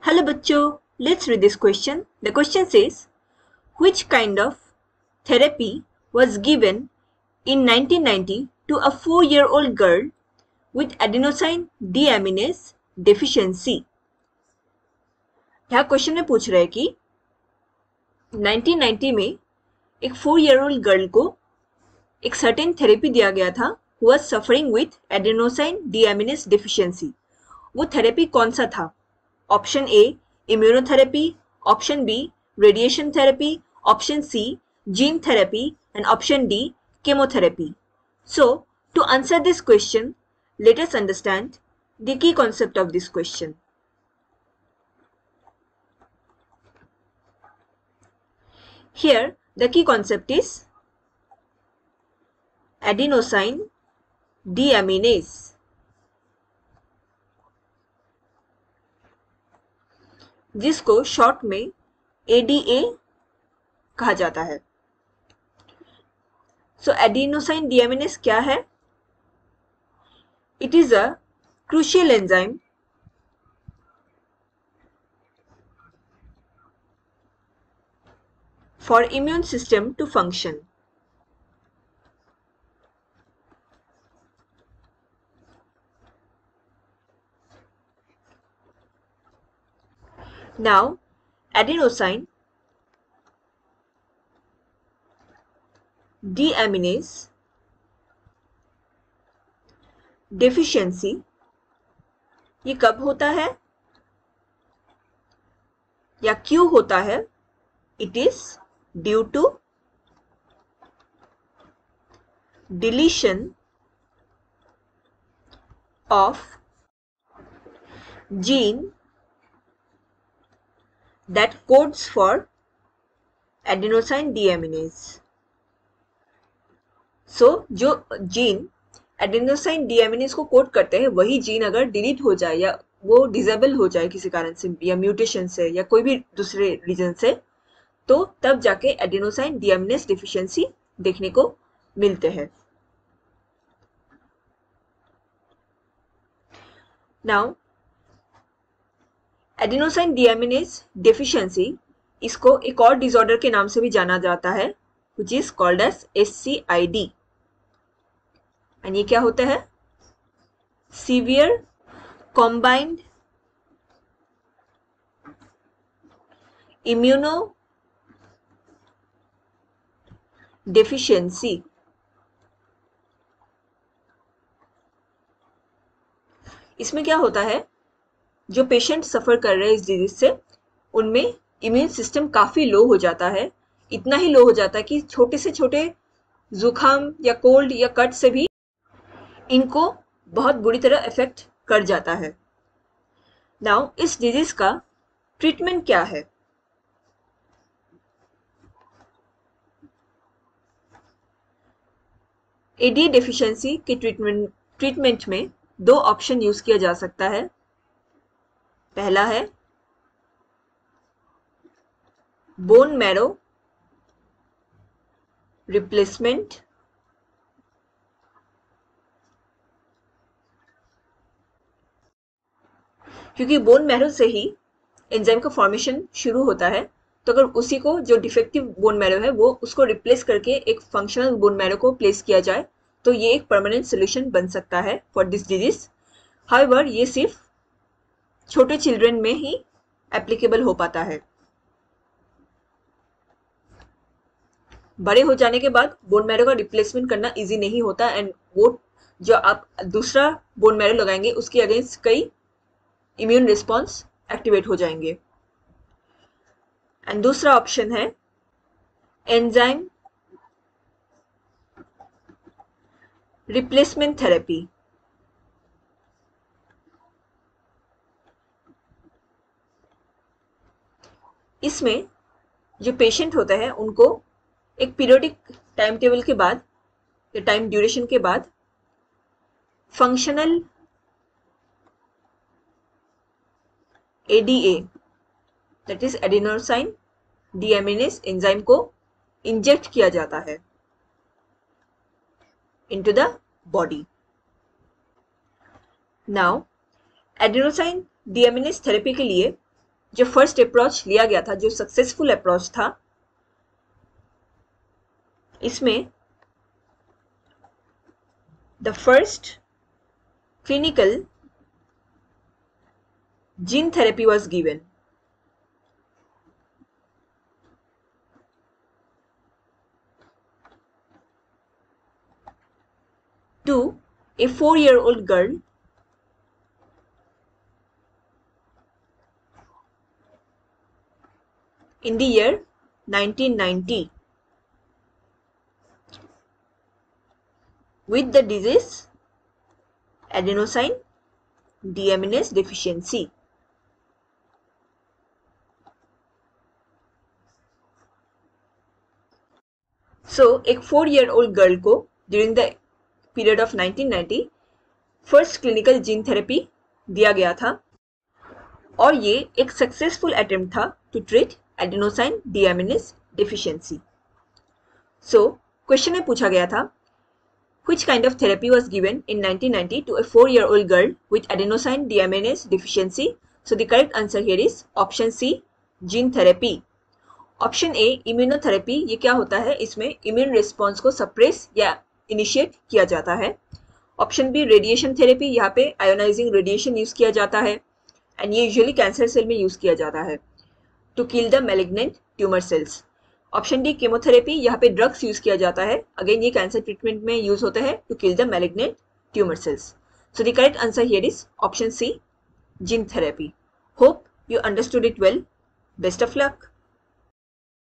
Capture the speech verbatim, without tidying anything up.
Hello bachcho, let's read this question. The question says, which kind of therapy was given in nineteen ninety to a four-year-old girl with adenosine deaminase deficiency? यहाँ question में पूछ रहा है कि nineteen ninety में एक four year old girl को एक सर्टेन थेरेपी दिया गया था who was suffering with adenosine deaminase deficiency. वो थेरेपी कौन सा था? Option A immunotherapy, option B radiation therapy, option C gene therapy and option D chemotherapy. So, to answer this question, let us understand the key concept of this question. Here, the key concept is adenosine deaminase. जिसको short में A D ए कहा जाता है. सो adenosine deaminase क्या है? It is a crucial enzyme for immune system to function. Now, adenosine deaminase deficiency ये कब होता है या क्यों होता है? It is due to deletion of gene that codes for adenosine deaminase. So, जो जीन एडेनोसाइन डियामिनेज को कोड करते हैं वही जीन अगर डिलीट हो जाए या वो डिसेबल हो जाए किसी कारण से या म्यूटेशन से या कोई भी दूसरे रीजन से, तो तब जाके एडेनोसाइन डियामिनेज डिफिशियंसी देखने को मिलते हैं. नाउ एडेनोसाइन डियामिनेज डिफिशियंसी इसको एक और डिसऑर्डर के नाम से भी जाना जाता है which is called as S C I D. And ये क्या होता है? Severe combined immunodeficiency. इसमें क्या होता है, जो पेशेंट सफर कर रहे हैं इस डिजीज से उनमें इम्यून सिस्टम काफी लो हो जाता है. इतना ही लो हो जाता है कि छोटे से छोटे जुकाम या कोल्ड या कट से भी इनको बहुत बुरी तरह इफेक्ट कर जाता है. नाउ इस डिजीज का ट्रीटमेंट क्या है? एडी डेफिशिएंसी के ट्रीटमेंट ट्रीटमेंट में दो ऑप्शन यूज किया जा सकता है. पहला है बोन मैरो रिप्लेसमेंट, क्योंकि बोन मैरो से ही एंजाइम का फॉर्मेशन शुरू होता है. तो अगर उसी को जो डिफेक्टिव बोन मैरो है वो उसको रिप्लेस करके एक फंक्शनल बोन मैरो को प्लेस किया जाए तो ये एक परमानेंट सोल्यूशन बन सकता है फॉर दिस डिजीज. हाउएवर ये सिर्फ छोटे चिल्ड्रन में ही एप्लीकेबल हो पाता है. बड़े हो जाने के बाद बोन मैरो का रिप्लेसमेंट करना इजी नहीं होता एंड वो जो आप दूसरा बोन मैरो लगाएंगे उसके अगेंस्ट कई इम्यून रिस्पॉन्स एक्टिवेट हो जाएंगे. एंड दूसरा ऑप्शन है एंजाइम रिप्लेसमेंट थेरेपी. इसमें जो पेशेंट होता है उनको एक पीरियोडिक टाइम टेबल के बाद या टाइम ड्यूरेशन के बाद functional A D A that is adenosine deaminase enzyme को इंजेक्ट किया जाता है into the body. Now, adenosine deaminase therapy के लिए जो फर्स्ट अप्रोच लिया गया था, जो सक्सेसफुल अप्रोच था, इसमें the first clinical gene therapy was given. to a four-year-old girl in the year nineteen ninety with the disease adenosine deaminase deficiency. So एक फोर ईयर ओल्ड गर्ल को during the period of nineteen ninety first clinical gene therapy दिया गया था और ये एक successful attempt था to treat adenosine deaminase deficiency. So question में पूछा गया था which kind of therapy was given in nineteen ninety to a four year old girl with adenosine deaminase deficiency. So the correct answer here is option C, gene therapy. Option A immunotherapy, ये क्या होता है, इसमें immune response को suppress या initiate किया जाता है. ऑप्शन बी रेडिएशन थेरेपी, यहाँ पे आयोनाइजिंग रेडिएशन यूज किया जाता है एंड ये यूजुअली कैंसर सेल में यूज किया जाता है to kill the malignant tumour cells. Option D chemotherapy, यहाँ पे ड्रग्स यूज किया जाता है, अगेन ये कैंसर ट्रीटमेंट में यूज होता है to kill the malignant tumour cells. So the correct answer here is option C, gene therapy. Hope you understood it well. Best of luck.